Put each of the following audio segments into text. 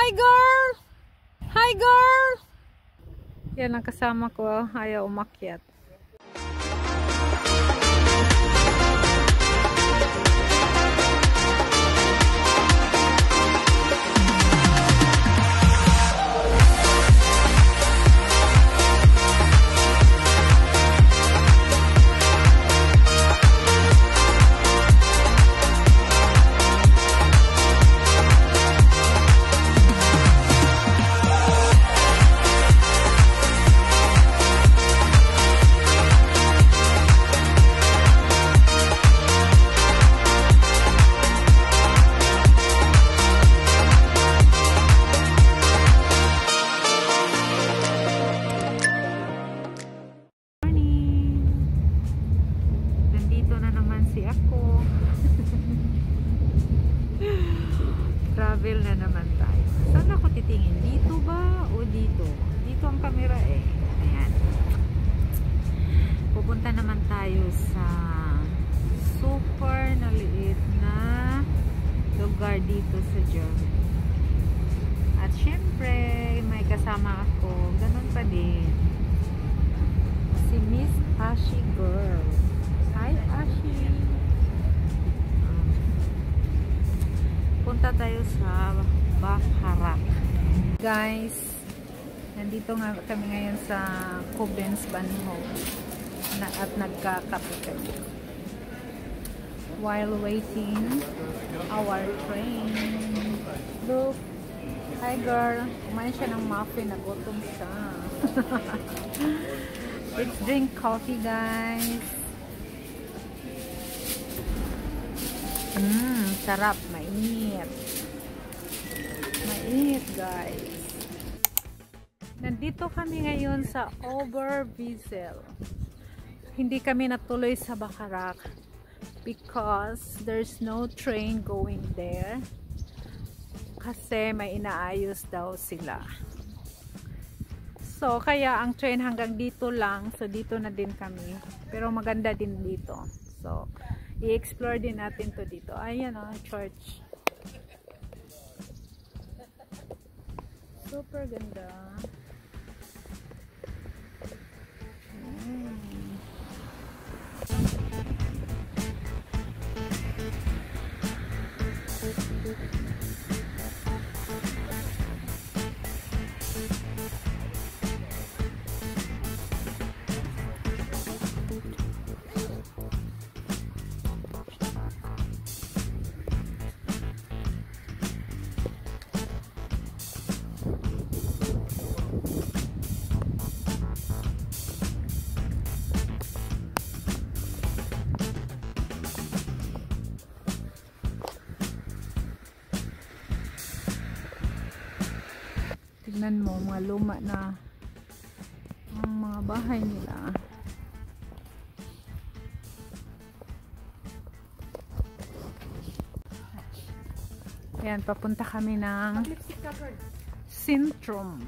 Hi girl! Hi girl! Yan ang kasama ko, ayaw umakyat. Travel na naman tayo. Saan ako titingin? Dito ba o dito? Dito ang camera eh. Ayan. Pupunta naman tayo sa super naliit na lugar dito sa Germany. At syempre, may kasama ako. Ganun pa din. Si Miss Ashi Girl. Hi Ashi! Punta tayo sa Bacharach. Guys, nandito nga kami ngayon sa Koblenz-Bahnhof at nagkakape kami while waiting our train. Look, hi girl, kumain siya ng muffin, nagutom siya. Let's drink coffee guys. Sarap, mainit. Mainit, guys. Nandito kami ngayon sa Oberwiesel. Hindi kami natuloy sa Bacharach because there's no train going there. Kasi may inaayos daw sila. So, kaya ang train hanggang dito lang. So, dito na din kami. Pero maganda din dito. So, i-explore din natin to dito. Ayan o, church. Super ganda. Tignan mo, mga luma na ang mga bahay nila. Ayan, papunta kami ng Sintrum.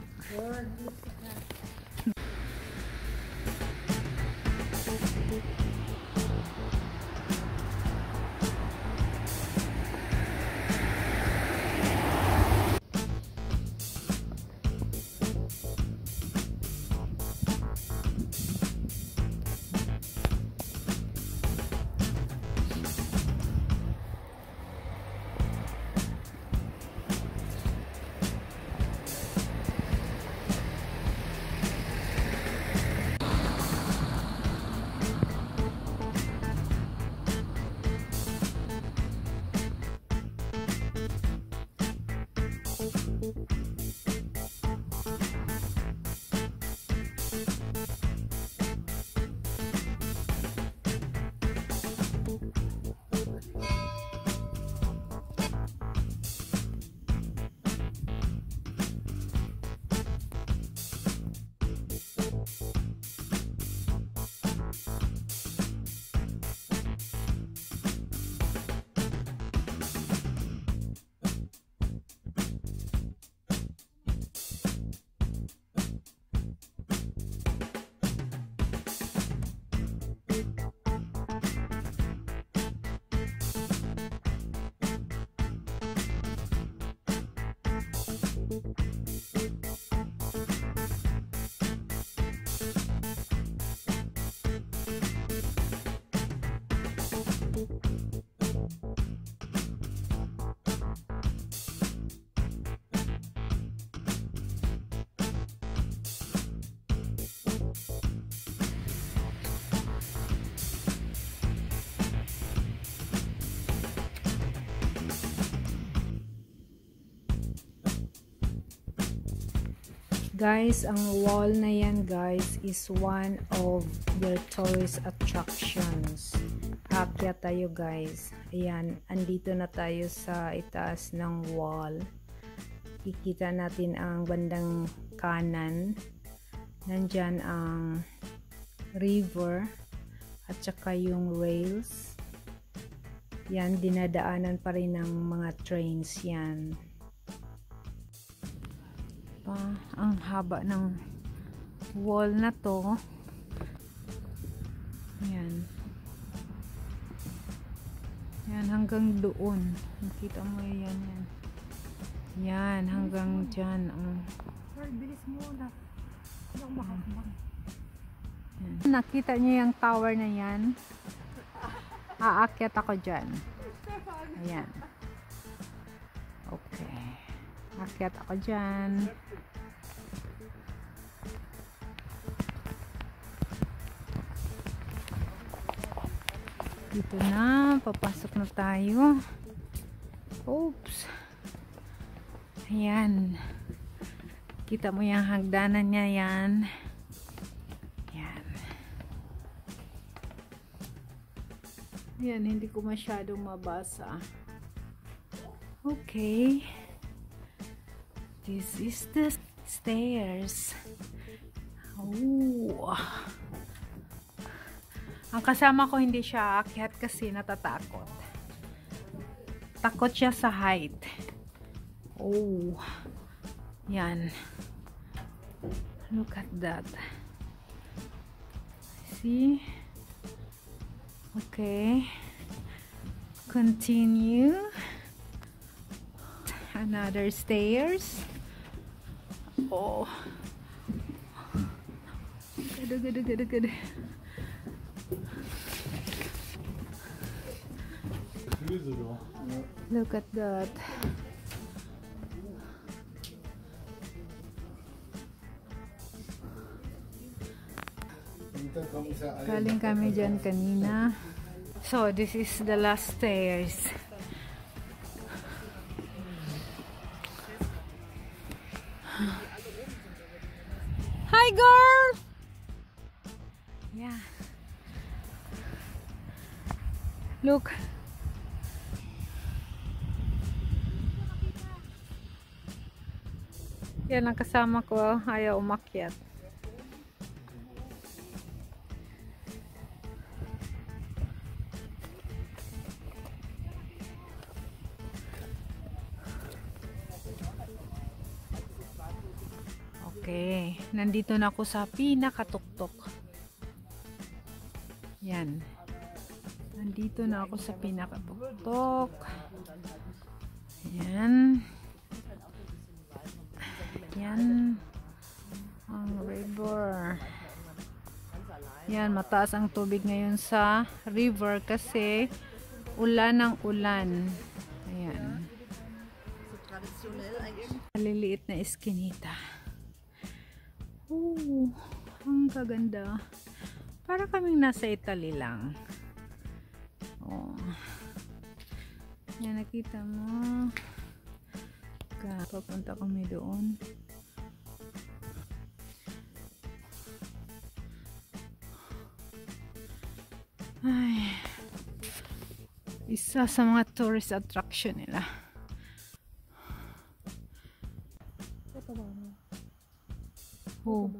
Guys, ang wall na yan guys is one of their tourist attractions. Akyat tayo guys. Ayan, andito na tayo sa itaas ng wall. Kikita natin ang bandang kanan. Nandyan ang river at saka yung rails. Yan, dinadaanan pa rin ng mga trains yan. Ang haba ng wall na to. Yan. Yan hanggang doon. Nakita mo yan. Yan, yan hanggang dyan. Bilis mo na. Hindi ako makakabang. Nakita niyo yung tower na yan? Aakyat ako dyan. Ayan. Okay. Akyat ako dyan. Dito na, papasok na tayo. Oops. Ayan. Kita mo yung hagdanan niya yan. Ayan. Ayan, hindi ko masyadong mabasa. Okay. This is the stairs. Oh. Ang kasama ko hindi siya aakyat kasi natatakot. Takot siya sa height. Oh. Yan. Look at that. See? Okay. Continue. Another stairs. Oh. Good. Look at that. Galing kami dyan kanina. So, this is the last stairs. Hi, girl! Yeah. Look. Yan ang kasama ko, ayaw umakyat. Okay, nandito na ako sa pinakatuktok. Yan. Nandito na ako sa pinakatuktok. Yan. Yan ang river. Yan, mataas ang tubig ngayon sa river kasi ulan ng ulan. Ayan. Maliliit na eskinita. Ang kaganda. Para kaming nasa Italy lang. Oh. Yan, nakita mo. Papunta kami doon. Ay, isa sa mga tourist attraction nila. Oh.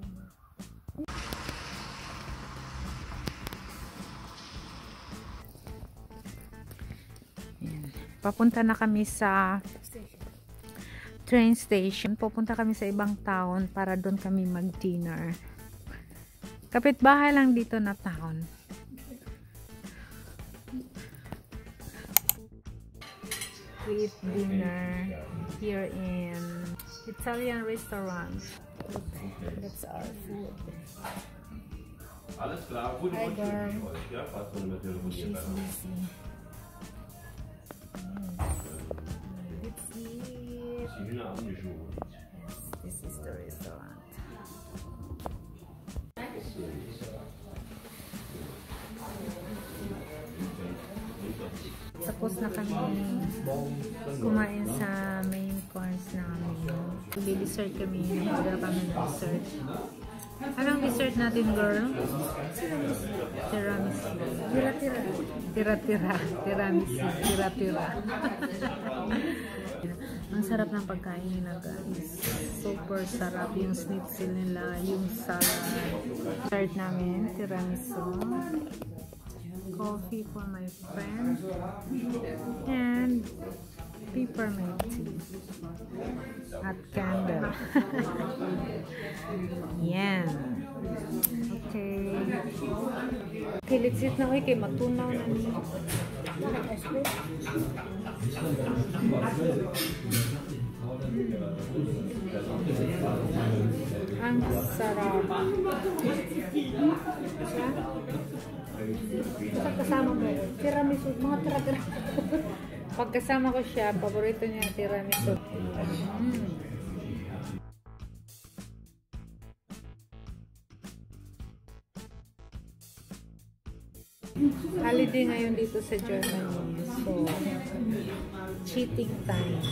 Ayan. Papunta na kami sa train station. Pupunta kami sa ibang town para doon kami mag-dinner. Kapitbahay lang dito na town. We eat dinner here in Italian restaurant. That's our food. Alles klar, guten Hi, Morgen girl. für euch. Ja, passt von der Telefonieren. She's busy. Let's eat. Die Hühner abgeschoben. Yes, this is the restaurant. Tapos na kami kumain sa main course namin. Dessert kami. Nag-order kami ng dessert. Anong dessert natin, girl? Tiramisu. Tira-tira. Tira-tira. Tiramisu. Tira-tira. Ang sarap ng pagkain nila, guys. Super sarap yung schnitzel nila, yung salad. Dessert namin, tiramisu. Coffee for my friend. And peppermint tea. At candle. Yan. Okay. Okay, let's eat na. Okay, matunaw na niya. Ang sarap. Sa kasama mo, tiramisu, mga tira-tira. Pagkasama ko siya, paborito niya tiramisu. Holiday ngayon dito sa Germany. So, cheating time.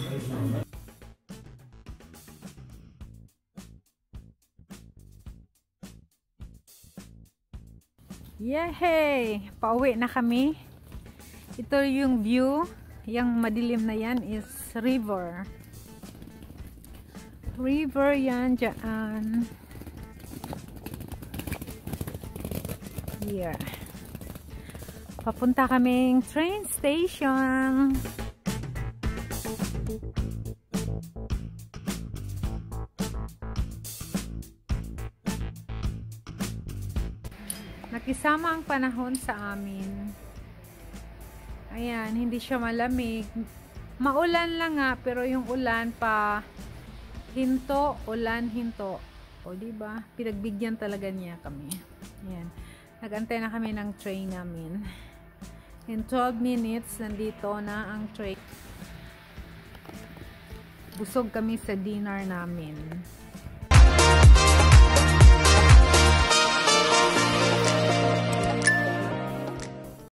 Yehey! Pauwi na kami. Ito yung view. Yung madilim na yan is river. River yan dyan. Here. Papunta kaming train station. Nakisama ang panahon sa amin. Ayan, hindi siya malamig. Maulan lang nga, pero yung ulan pa hinto, ulan, hinto. O, diba? Pinagbigyan talaga niya kami. Ayan. Nag-antay na kami ng train namin. In 12 minutes, nandito na ang train. Busog kami sa dinner namin.